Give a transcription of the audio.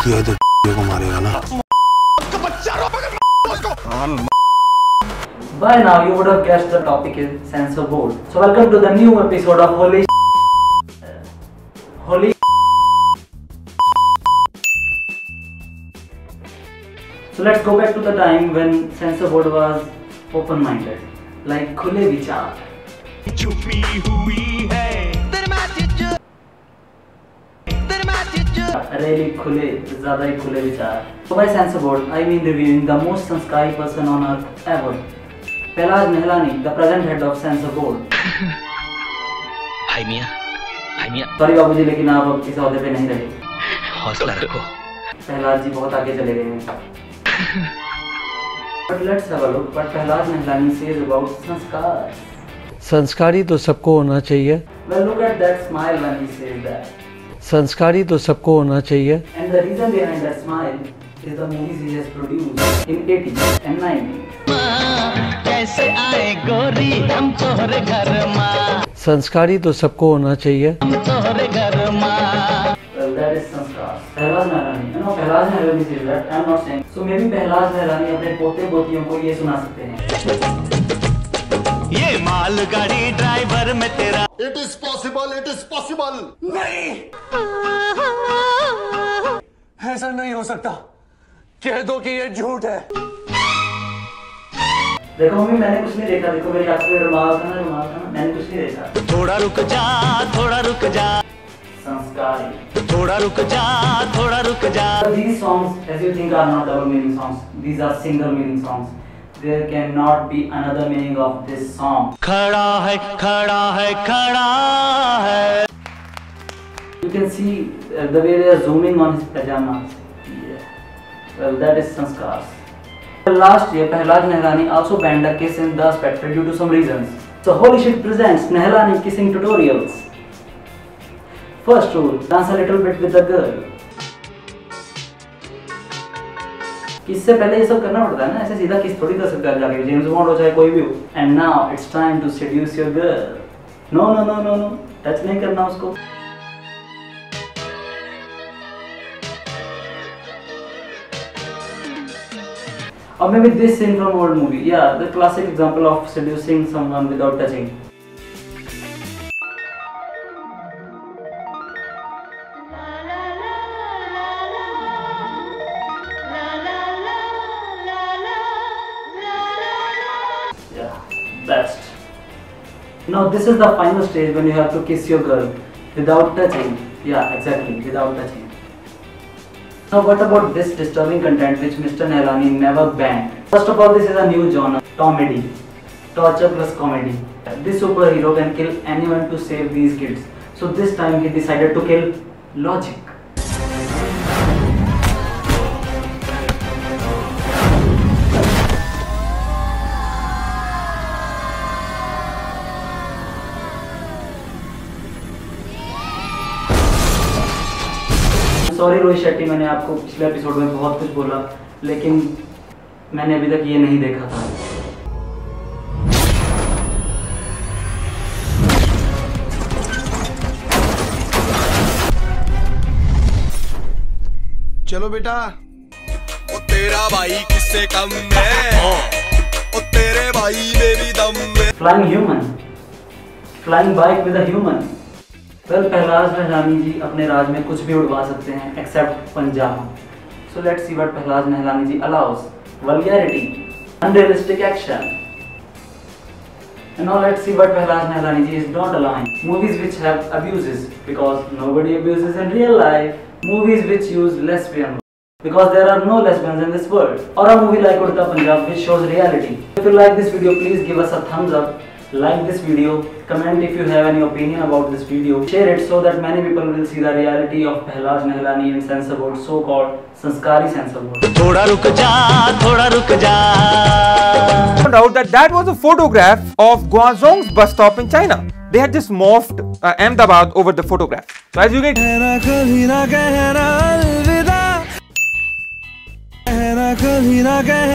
ये तो को मारेगा ना। By now you would have guessed the topic is censor board. So welcome to the new episode of Holy. So let's go back to the time when censor board was open-minded, like खुले विचार. छुपी हुई है really खुले, ज़्यादा ही खुले विचार. So by censor board, I mean reviewing the most संस्कारी person on earth ever. Pahlaj Nihalani, the present head of censor board. Hi Miyan, hi Miyan. Sorry बाबूजी, लेकिन आप अब इस ओहदे पे नहीं रहे. हौसला रखो. पहलाज जी बहुत आगे चले गए हैं. But let's have a look what Pahlaj Nihalani says about संस्कार. संस्कारी तो सबको होना चाहिए. Well, look at that smile when he says that. संस्कारी तो सबको होना चाहिए. And the reason behind that smile is the movies he has produced in 80s and 90s. कैसे आए गोरी हम तोहरे घर माँ. संस्कारी तो सबको होना चाहिए. हम तोहरे घर माँ. Well, that is संस्कार. Pahlaj Nihalani. You know, Pahlaj Nihalani says that. I'm not saying. So maybe Pahlaj Nihalani अपने पोते पोतियों को ये सुना सकते हैं. ये मालगाड़ी ड्राइवर में तेरा. It is possible, it is possible. नहीं, ऐसा नहीं हो सकता. कह दो कि ये झूठ है. देखो मम्मी, मैंने कुछ नहीं देखा. देखो मेरी आंखों में रुमाल था ना, मैंने कुछ नहीं देखा. थोड़ा रुक जा, थोड़ा रुक जा. संस्कारी. थोड़ा रुक जा, थोड़ा रुक जा. These songs, as you think, are not double meaning songs. These are single meaning songs. There cannot be another meaning of this song. खड़ा है, खड़ा है, खड़ा है. You can see the way they are zooming on his pajamas. Yeah. Well, that is sanskars. Last year, Pehlaaj Nehlani also banned a kiss in the spectrum due to some reasons. So Holy Shit presents Nehlani kissing tutorials. First rule: dance a little bit with the girl. इससे पहले ये सब करना पड़ता है ना. ऐसे सीधा किस थोड़ी कर सकता है जाके. जेम्स बॉन्ड हो चाहे कोई भी हो. And now it's time to seduce your girl. No, no, no, no, no. Touch नहीं करना उसको. Or maybe this scene from old movie. Yeah, the classic example of seducing someone without touching. Yeah, best. Now this is the final stage when you have to kiss your girl without touching. Yeah, exactly, without touching. Now what about this disturbing content which Mr. Nehlani never banned? First of all, this is a new genre, comedy. Torture plus comedy. This superhero can kill anyone to save these kids. So this time he decided to kill logic. Sorry Rohit Shetty, मैंने आपको पिछले episode में बहुत कुछ बोला, लेकिन मैंने अभी तक ये नहीं देखा था. चलो बेटा. ओ तेरा भाई किससे कम है. ओ तेरे भाई में भी दम है. Flying human, flying bike with a human. Well, Pahlaj Nihalani जी अपने राज में कुछ भी उड़वा सकते हैं except Punjab. So let's see what Pahlaj Nihalani ji allows. Vulgarity, unrealistic action. And now let's see what Pahlaj Nihalani ji is not allowing. Movies which have abuses, because nobody abuses in real life. Movies which use lesbian, because there are no lesbians in this world. Or a movie like Udta Punjab which shows reality. If you like this video, please give us a thumbs up. Like this video, comment if you have any opinion about this video, share it so that many people will see the reality of Pehlaaj Nehlani in censor board, so called Sanskari censor board. थोड़ा रुक जा, थोड़ा रुक जा. Found out that was a photograph of Guangzhou's bus stop in China. They had just morphed Ahmedabad over the photograph. So as you get